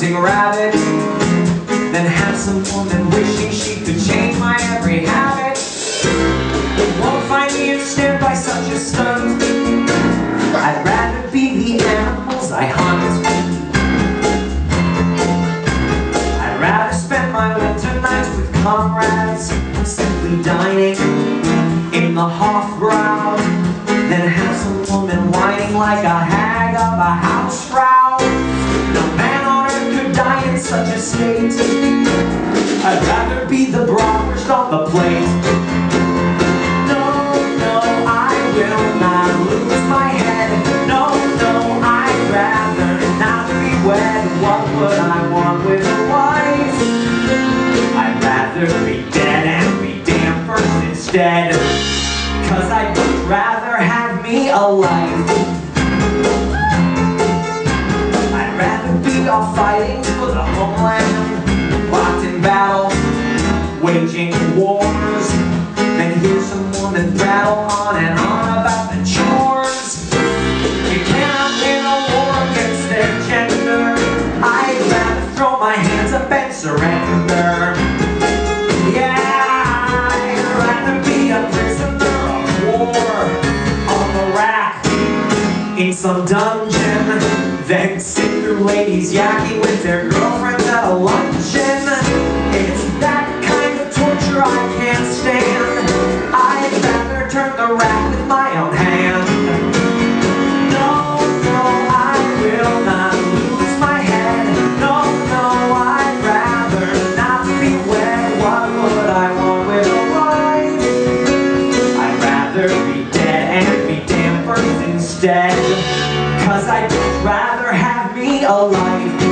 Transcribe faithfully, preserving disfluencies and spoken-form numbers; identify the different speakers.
Speaker 1: hunting rabbit than have some woman wishing she could change my every habit. You won't find me ensnared by such a stunt. I'd rather be the animals I hunt. I'd rather spend my winter nights with comrades, simply dining in the Hofbrau, than have some woman whining like a hag of a house frau. No man on earth could die in such a state. I'd rather be the bratwurst on the plate. No, no, I will not lose my head. No, no, I'd rather not be wed. What would I want with a wife? I'd rather be dead and be damned first instead, 'cause I'd rather have me a life. I'd rather be off fighting for the homeland, locked in battle, waging wars, than hear some woman rattle on and on about the chores. You cannot win a war against their gender. I'd rather throw my hands up and surrender. Yeah, I'd rather be a prisoner of war on the rack in some dungeon than sit through ladies yakking with their girlfriends at a luncheon. It's that kind of torture I can't stand. I'd rather turn the rack with my own hand. No, no, I will not lose my head. No, no, I'd rather not be wed. What would I want with a wife? I'd rather be dead and be damned first instead, 'cause I'd rather have me a life.